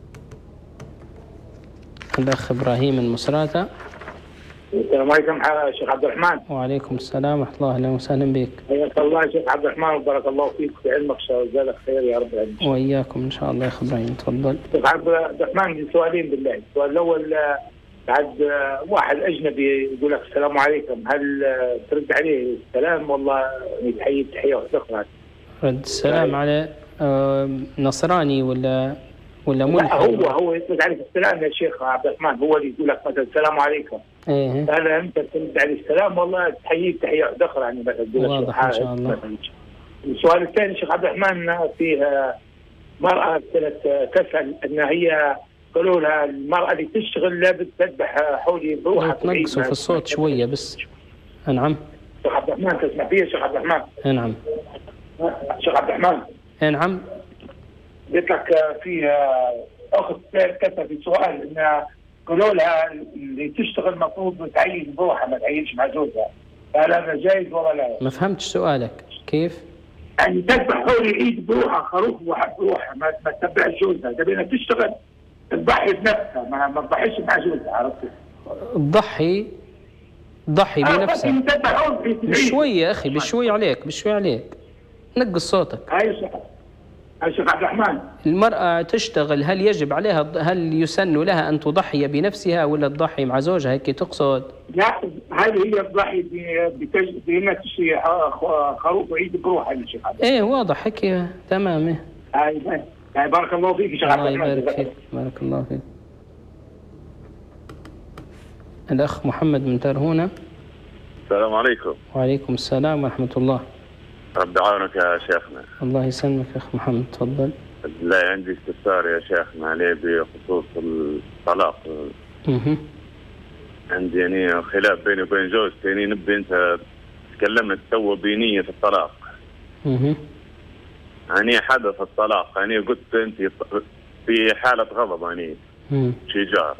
الأخ إبراهيم من مصراتة. السلام عليكم شيخ عبد الرحمن. وعليكم السلام ورحمة الله، أهلا وسهلا بك. حياك الله شيخ عبد الرحمن وبارك الله فيك في علمك وجزاك خير يا رب العالمين. وإياكم إن شاء الله يا أخ إبراهيم تفضل. شيخ عبد الرحمن عندي سؤالين بالله، السؤال الأول بعد واحد أجنبي يقول لك السلام عليكم، هل ترد عليه السلام والله يتحيي تحية وتقرأ؟ رد السلام على نصراني ولا ولا لا ملحد؟ هو هو يسند عليك السلام يا شيخ عبد الرحمن، هو اللي يقول لك مثلا السلام عليكم. ايه هذا انت ترد عليه السلام والله تحييه تحيه اخرى يعني مثلا تقول واضح ان شاء الله. السؤال الثاني شيخ عبد الرحمن، فيه مرأة تسأل ان هي قالوا لها المرأة اللي تشتغل لابد تذبح حولي بروحها. تنقصوا في الصوت شوية بس. نعم شيخ عبد الرحمن تسمع فيه شيخ عبد الرحمن؟ نعم شيخ عبد الرحمن نعم. قلت لك في اخت كتب في سؤال ان قالوا لها اللي تشتغل المفروض تعين بروحها ما تعينش مع زوجها، هل هذا جايز ولا لا؟ ما فهمتش سؤالك كيف؟ يعني تذبح حول الايد بروحها، خروف بروحها، ما ما تتبعش جوزها، تبينا تشتغل تضحي بنفسها، ما ما تضحيش مع جوزها، عرفت؟ تضحي تضحي بنفسها بشوية يا اخي، بشوي عليك بشوي عليك، نقص صوتك. هاي شيخ هاي شيخ عبد الرحمن، المرأة تشتغل هل يجب عليها، هل يسن لها أن تضحي بنفسها ولا تضحي مع زوجها هيك تقصد؟ لا هذه هي تضحي بأنها تشتري خروف وعيد بروحها يا شيخ. ايه واضح هيك تمام. هاي هاي بارك الله فيك يا شيخ عبد الرحمن. الله يبارك فيك، بارك الله فيك. الأخ محمد من ترهونة. السلام عليكم. وعليكم السلام ورحمة الله. رب يعاونك يا شيخنا. الله يسلمك يا أخ محمد، تفضل. لا عندي استفسار يا شيخنا عليه بخصوص الطلاق. اها. عندي يعني خلاف بيني وبين زوجتي، يعني نبي أنت تكلمت تو بنية الطلاق. اها. يعني حدث الطلاق، يعني قلت أنت في حالة غضب يعني شجار.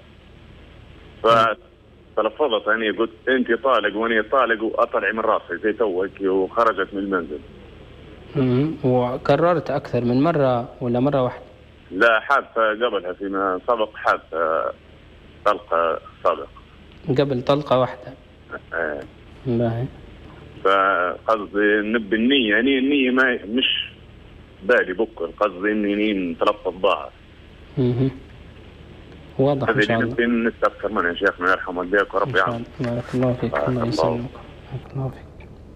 فتلفظت يعني قلت أنت طالق وأني طالق وأطلع من راسي زي توك، وخرجت من المنزل. امم وكررت أكثر من مرة ولا مرة واحدة؟ لا حادثة قبلها فيما سبق، حادثة طلقة سابقة. قبل طلقة واحدة. ايه. باهي. فقصدي نبي النية، يعني النية ما مش بالي بكر، قصدي اني نتلفظ بعض. اها. واضح ان شاء الله. هذه نبي نستذكر منها يا شيخنا يرحمه بيك ورب يعاونك. بارك الله فيك. الله يسلمك. بارك الله فيك.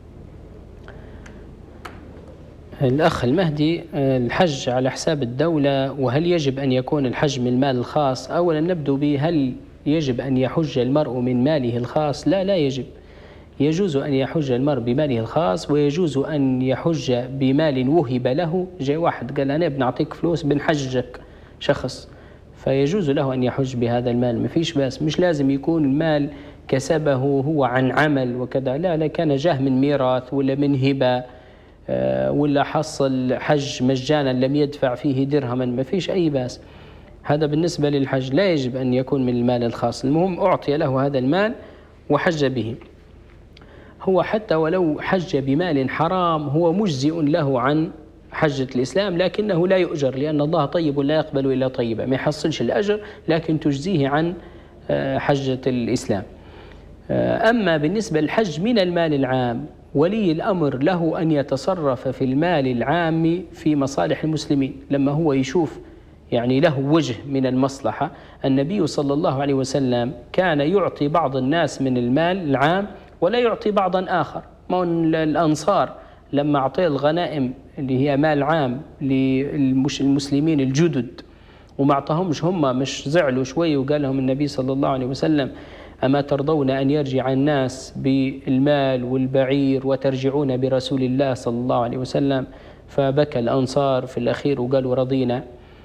الأخ المهدي، الحج على حساب الدولة، وهل يجب أن يكون الحج من المال الخاص؟ أولا نبدو بهل يجب أن يحج المرء من ماله الخاص؟ لا لا يجب. يجوز أن يحج المرء بماله الخاص، ويجوز أن يحج بمال وهب له. جاء واحد قال أنا بنعطيك فلوس بنحجك شخص، فيجوز له أن يحج بهذا المال، ما فيش بأس. مش لازم يكون المال كسبه هو عن عمل وكذا، لا لا، كان جاه من ميراث ولا من هبة ولا حصل حج مجانا لم يدفع فيه درهما، ما فيش أي بأس. هذا بالنسبة للحج لا يجب أن يكون من المال الخاص، المهم أعطي له هذا المال وحج به. هو حتى ولو حج بمال حرام هو مجزئ له عن حجة الإسلام، لكنه لا يؤجر، لأن الله طيب لا يقبل إلا طيبا، ما يحصلش الأجر لكن تجزيه عن حجة الإسلام. أما بالنسبة للحج من المال العام، ولي الأمر له أن يتصرف في المال العام في مصالح المسلمين لما هو يشوف يعني له وجه من المصلحة. النبي صلى الله عليه وسلم كان يعطي بعض الناس من المال العام ولا يعطي بعضا آخر. ما الأنصار لما أعطي الغنائم اللي هي مال عام للمسلمين الجدد وما أعطاهمش، هم مش زعلوا شوي وقال لهم النبي صلى الله عليه وسلم أما ترضون أن يرجع الناس بالمال والبعير وترجعون برسول الله صلى الله عليه وسلم؟ فبكى الأنصار في الأخير وقالوا رضينا.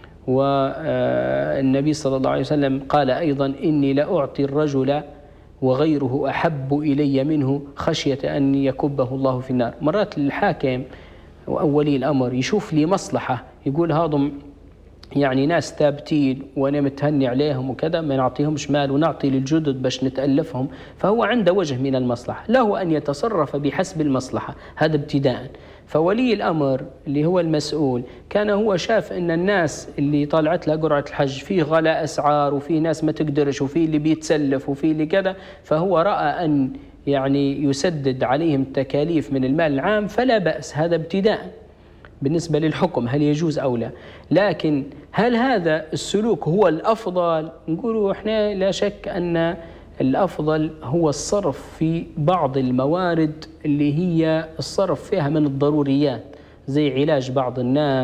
والنبي صلى الله عليه وسلم قال أيضا إني لأعطي الرجل وغيره أحب إلي منه خشية أن يكبه الله في النار. مرات الحاكم وأولي الأمر يشوف لي مصلحة، يقول هذم يعني ناس ثابتين وأنا متهني عليهم وكذا، ما نعطيهمش مال ونعطي للجدد باش نتألفهم، فهو عنده وجه من المصلحة، له أن يتصرف بحسب المصلحة، هذا ابتداء. فولي الأمر اللي هو المسؤول كان هو شاف أن الناس اللي طالعت لها قرعة الحج فيه غلاء أسعار وفيه ناس ما تقدرش وفيه اللي بيتسلف وفيه اللي كذا، فهو رأى أن يعني يسدد عليهم تكاليف من المال العام، فلا بأس، هذا ابتداء بالنسبة للحكم هل يجوز أو لا. لكن هل هذا السلوك هو الأفضل؟ نقولوا إحنا لا شك أن الأفضل هو الصرف في بعض الموارد اللي هي الصرف فيها من الضروريات، زي علاج بعض الناس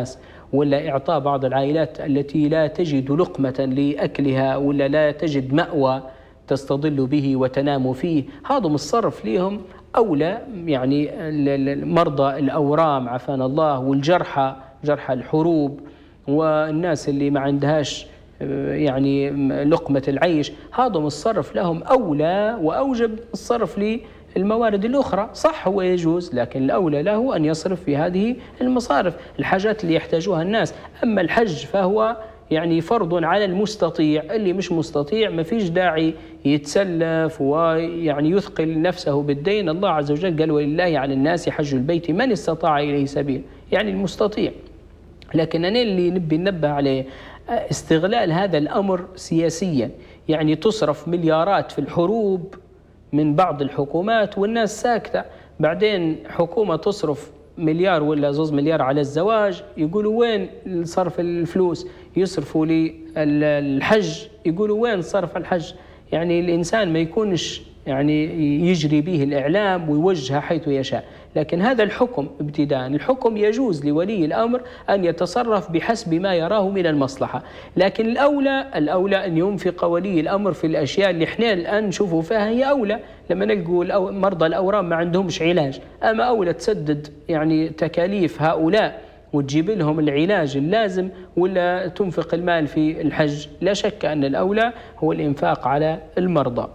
ولا إعطاء بعض العائلات التي لا تجد لقمة لأكلها ولا لا تجد مأوى تستظل به وتنام فيه، هذا الصرف لهم أولى. يعني مرضى الأورام عافانا الله، والجرحى جرحى الحروب، والناس اللي ما عندهاش يعني لقمة العيش، هذا الصرف لهم أولى وأوجب الصرف للموارد الأخرى. صح هو يجوز، لكن الأولى له أن يصرف في هذه المصارف الحاجات اللي يحتاجوها الناس. أما الحج فهو يعني فرض على المستطيع، اللي مش مستطيع ما فيش داعي يتسلف ويعني يثقل نفسه بالدين. الله عز وجل قال ولله على الناس حج البيت من استطاع إليه سبيل، يعني المستطيع. لكن أنا اللي نبي ننبه عليه استغلال هذا الأمر سياسيا، يعني تصرف مليارات في الحروب من بعض الحكومات والناس ساكتة، بعدين حكومة تصرف مليار ولا زوز مليار على الزواج، يقولوا وين صرف الفلوس؟ يصرفوا للحج يقولوا وين صرف الحج؟ يعني الإنسان ما يكونش يعني يجري به الإعلام ويوجه حيث يشاء. لكن هذا الحكم ابتداء، الحكم يجوز لولي الأمر أن يتصرف بحسب ما يراه من المصلحة، لكن الأولى الأولى أن ينفق ولي الأمر في الأشياء اللي احنا الآن نشوفوا فيها هي أولى. لما نلقوا مرضى الأورام ما عندهمش علاج، أما أولى تسدد يعني تكاليف هؤلاء وتجيب لهم العلاج اللازم ولا تنفق المال في الحج. لا شك أن الأولى هو الإنفاق على المرضى.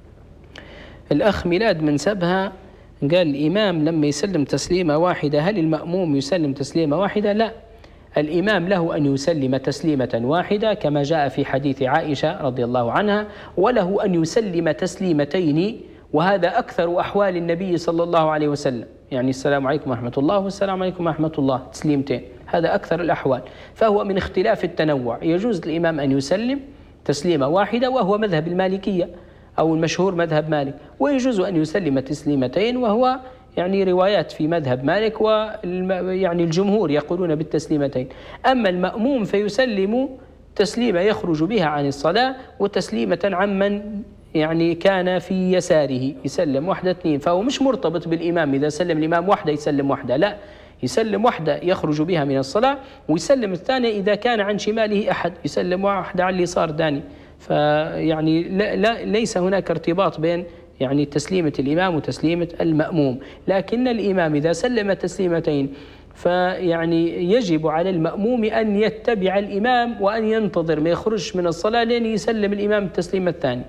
الأخ ميلاد من سبها قال الإمام لما يسلم تسليمة واحدة هل المأموم يسلم تسليمة واحدة؟ لا، الإمام له أن يسلم تسليمة واحدة كما جاء في حديث عائشة رضي الله عنها، وله أن يسلم تسليمتين، وهذا أكثر أحوال النبي صلى الله عليه وسلم. يعني السلام عليكم ورحمة الله والسلام عليكم ورحمة الله، تسليمتين، هذا أكثر الأحوال. فهو من اختلاف التنوع، يجوز الإمام أن يسلم تسليمة واحدة وهو مذهب المالكية أو المشهور مذهب مالك، ويجوز أن يسلم تسليمتين وهو يعني روايات في مذهب مالك، ويعني الجمهور يقولون بالتسليمتين. أما المأموم فيسلم تسليمة يخرج بها عن الصلاة، وتسليمة عمن يعني كان في يساره يسلم واحدة اثنين، فهو مش مرتبط بالإمام. إذا سلم الإمام واحدة يسلم واحدة، لا، يسلم واحدة يخرج بها من الصلاة، ويسلم الثانية إذا كان عن شماله أحد يسلم واحدة على اليسار داني. فيعني لا لا ليس هناك ارتباط بين يعني تسليمة الإمام وتسليمة المأموم. لكن الإمام إذا سلم تسليمتين فيعني يجب على المأموم أن يتبع الإمام وأن ينتظر ما يخرج من الصلاة لين يسلم الإمام التسليمة الثانية.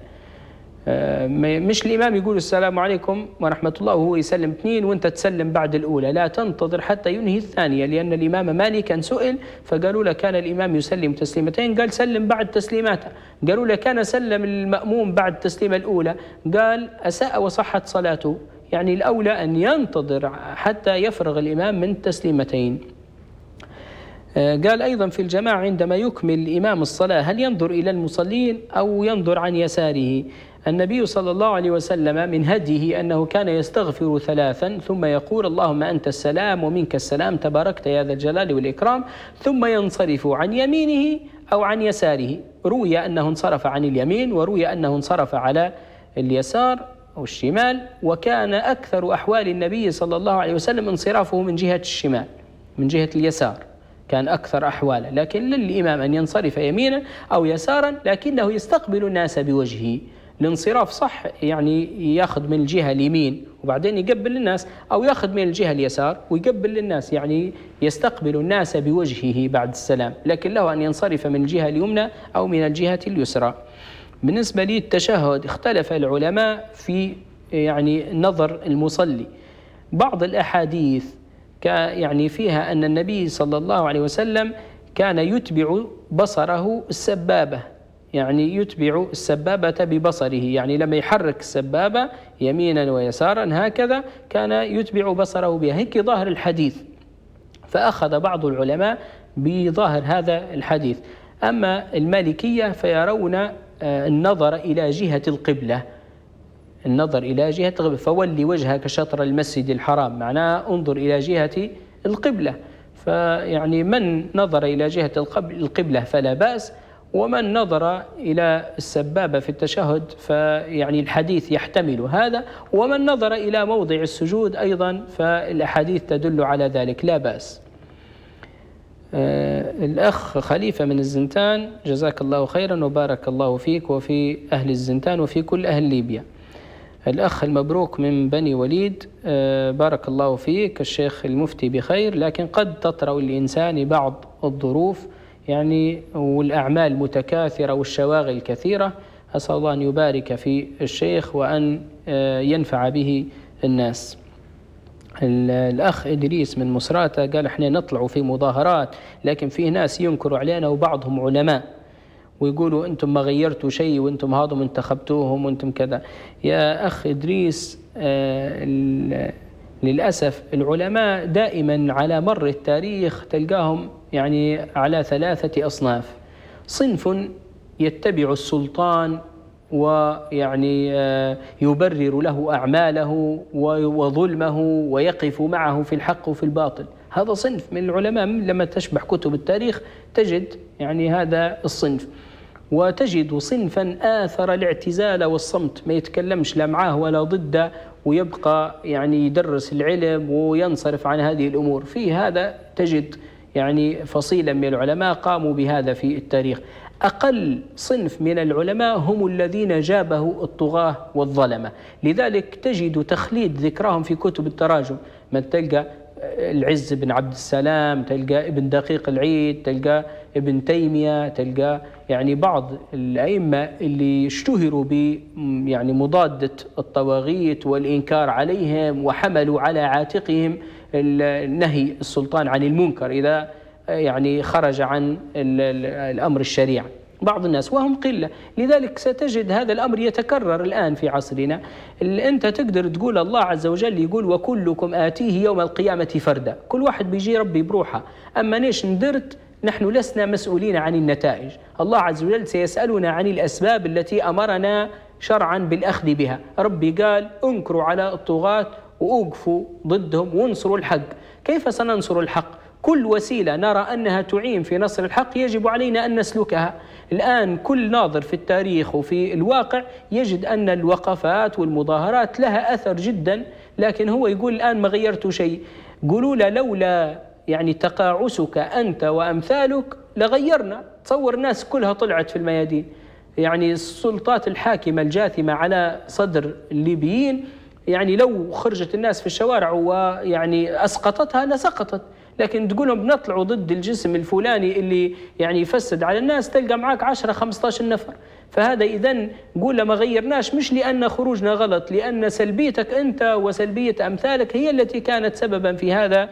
مش الإمام يقول السلام عليكم ورحمة الله وهو يسلم اثنين وانت تسلم بعد الأولى، لا، تنتظر حتى ينهي الثانية. لأن الإمام مالك كان سئل فقالوا له كان الإمام يسلم تسليمتين، قال سلم بعد تسليماته. قالوا له كان سلم المأموم بعد التسليمة الأولى، قال أساء وصحت صلاته. يعني الأولى أن ينتظر حتى يفرغ الإمام من تسليمتين. قال أيضا في الجماعة عندما يكمل الإمام الصلاة هل ينظر إلى المصلين أو ينظر عن يساره؟ النبي صلى الله عليه وسلم من هديه أنه كان يستغفر ثلاثا ثم يقول اللهم أنت السلام ومنك السلام تباركت يا ذا الجلال والإكرام، ثم ينصرف عن يمينه أو عن يساره. روي أنه انصرف عن اليمين وروي أنه انصرف على اليسار أو الشمال، وكان أكثر أحوال النبي صلى الله عليه وسلم انصرافه من جهة الشمال من جهة اليسار، كان أكثر أحواله. لكن للإمام أن ينصرف يمينا أو يسارا، لكنه يستقبل الناس بوجهه. الانصراف صح يعني ياخذ من الجهة اليمين وبعدين يقبل الناس، أو ياخذ من الجهة اليسار ويقبل الناس، يعني يستقبل الناس بوجهه بعد السلام. لكن له أن ينصرف من الجهة اليمنى أو من الجهة اليسرى. بالنسبة للتشهد اختلف العلماء في يعني نظر المصلي. بعض الأحاديث يعني فيها أن النبي صلى الله عليه وسلم كان يتبع بصره السبابة، يعني يتبع السبابة ببصره، يعني لما يحرك السبابة يمينا ويسارا هكذا كان يتبع بصره بها، هيك ظاهر الحديث. فأخذ بعض العلماء بظاهر هذا الحديث. أما المالكية فيرون النظر إلى جهة القبلة، النظر إلى جهة القبلة، فولي وجهك شطر المسجد الحرام، معناه انظر إلى جهة القبلة. فيعني من نظر إلى جهة القبلة فلا بأس، ومن نظر إلى السبابة في التشهد فيعني الحديث يحتمل هذا، ومن نظر إلى موضع السجود أيضا فالأحاديث تدل على ذلك، لا بأس. آه الأخ خليفة من الزنتان، جزاك الله خيرا وبارك الله فيك وفي أهل الزنتان وفي كل أهل ليبيا. الأخ المبروك من بني وليد، آه بارك الله فيك، الشيخ المفتي بخير، لكن قد تطرأ الإنسان بعض الظروف يعني والأعمال متكاثرة والشواغل كثيرة. أسأل الله أن يبارك في الشيخ وأن آه ينفع به الناس. الأخ إدريس من مصراتة قال احنا نطلع في مظاهرات لكن فيه ناس ينكروا علينا وبعضهم علماء ويقولوا أنتم ما غيرتوا شيء وأنتم هذم انتخبتوهم وأنتم كذا. يا أخ إدريس آه للأسف العلماء دائما على مر التاريخ تلقاهم يعني على ثلاثة أصناف. صنف يتبع السلطان ويعني يبرر له أعماله وظلمه ويقف معه في الحق وفي الباطل، هذا صنف من العلماء. لما تشبح كتب التاريخ تجد يعني هذا الصنف. وتجد صنفا آثر الاعتزال والصمت، ما يتكلمش لا معاه ولا ضده ويبقى يعني يدرس العلم وينصرف عن هذه الأمور. في هذا تجد يعني فصيلا من العلماء قاموا بهذا في التاريخ. أقل صنف من العلماء هم الذين جابه الطغاة والظلمة، لذلك تجد تخليد ذكرهم في كتب التراجم. من تلقى العز بن عبد السلام، تلقى ابن دقيق العيد، تلقى ابن تيمية، تلقى يعني بعض الأئمة اللي اشتهروا ب يعني مضادة الطواغيت والإنكار عليهم وحملوا على عاتقهم النهي السلطان عن المنكر إذا يعني خرج عن الأمر الشريعة. بعض الناس وهم قلة، لذلك ستجد هذا الأمر يتكرر الآن في عصرنا. أنت تقدر تقول الله عز وجل يقول وكلكم آتيه يوم القيامة فردا، كل واحد بيجي ربي بروحه. أما نيش ندرت نحن لسنا مسؤولين عن النتائج، الله عز وجل سيسألنا عن الأسباب التي أمرنا شرعا بالأخذ بها. ربي قال انكروا على الطغاة وأوقفوا ضدهم وانصروا الحق. كيف سننصر الحق؟ كل وسيلة نرى أنها تعين في نصر الحق يجب علينا أن نسلكها. الآن كل ناظر في التاريخ وفي الواقع يجد أن الوقفات والمظاهرات لها أثر جدا، لكن هو يقول الآن ما غيرت شيء. قولوا له لولا يعني تقاعسك أنت وأمثالك لغيرنا. تصور الناس كلها طلعت في الميادين، يعني السلطات الحاكمة الجاثمة على صدر الليبيين، يعني لو خرجت الناس في الشوارع ويعني أسقطتها لسقطت. لكن تقولهم بنطلعوا ضد الجسم الفلاني اللي يعني يفسد على الناس، تلقى معك عشرة خمسة عشر نفر. فهذا إذن قول ما غيرناش مش لأن خروجنا غلط، لأن سلبيتك أنت وسلبية أمثالك هي التي كانت سببا في هذا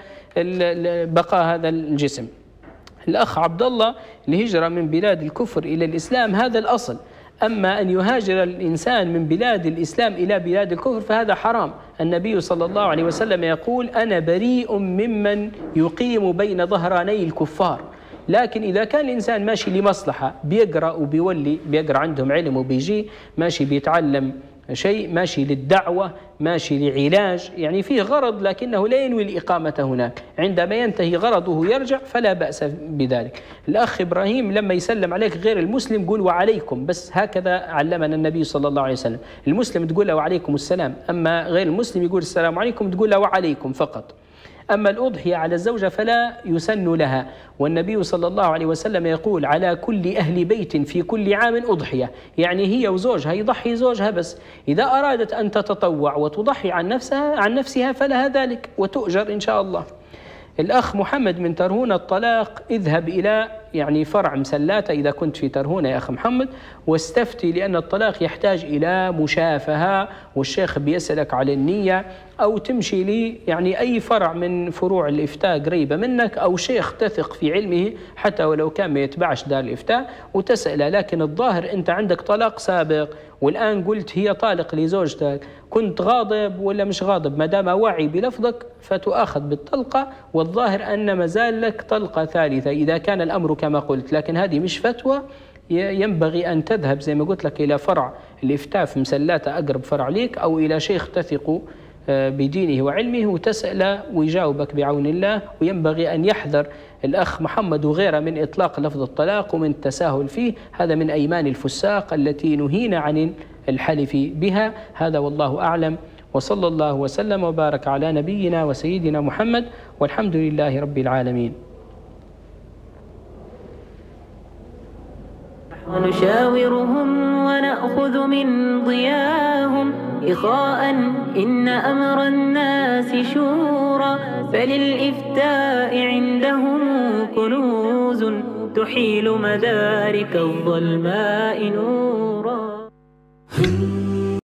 بقاء هذا الجسم. الأخ عبد الله الهجرة من بلاد الكفر إلى الإسلام هذا الأصل، أما أن يهاجر الإنسان من بلاد الإسلام إلى بلاد الكفر فهذا حرام. النبي صلى الله عليه وسلم يقول أنا بريء ممن يقيم بين ظهراني الكفار. لكن إذا كان الإنسان ماشي لمصلحة بيقرأ وبيولي بيقرأ عندهم علم وبيجي ماشي بيتعلم شيء، ماشي للدعوة، ماشي لعلاج، يعني فيه غرض لكنه لا ينوي الإقامة هناك، عندما ينتهي غرضه يرجع فلا بأس بذلك. الأخ إبراهيم لما يسلم عليك غير المسلم قول وعليكم بس، هكذا علمنا النبي صلى الله عليه وسلم. المسلم تقول له وعليكم السلام، أما غير المسلم يقول السلام عليكم تقول له وعليكم فقط. أما الأضحية على الزوجة فلا يسن لها، والنبي صلى الله عليه وسلم يقول على كل أهل بيت في كل عام أضحية، يعني هي وزوجها يضحي زوجها بس. إذا أرادت أن تتطوع وتضحي عن نفسها عن نفسها فلها ذلك وتؤجر إن شاء الله. الأخ محمد من ترهونة الطلاق، اذهب إلى يعني فرع مسلاتة إذا كنت في ترهونة يا أخ محمد واستفتي، لأن الطلاق يحتاج إلى مشافهة والشيخ بيسألك على النية، أو تمشي لي يعني أي فرع من فروع الإفتاء قريبة منك أو شيخ تثق في علمه حتى ولو كان ما يتبعش دار الإفتاء وتسأله. لكن الظاهر أنت عندك طلاق سابق والآن قلت هي طالق لزوجتك، كنت غاضب ولا مش غاضب؟ ما دام واعي بلفظك فتؤاخذ بالطلقة، والظاهر أن ما زال لك طلقة ثالثة إذا كان الأمر كما قلت. لكن هذه مش فتوى، ينبغي أن تذهب زي ما قلت لك إلى فرع الإفتاء في مسلاتة أقرب فرع ليك، أو إلى شيخ تثق بدينه وعلمه وتسأل ويجاوبك بعون الله. وينبغي أن يحذر الأخ محمد وغيره من إطلاق لفظ الطلاق ومن التساهل فيه، هذا من أيمان الفساق التي نهينا عن الحلف بها. هذا والله أعلم، وصلى الله وسلم وبارك على نبينا وسيدنا محمد، والحمد لله رب العالمين. ونشاورهم ونأخذ من ضياهم إخاء إن أمر الناس شورى فللإفتاء عندهم كنوز تحيل مدارك الظلماء نورا.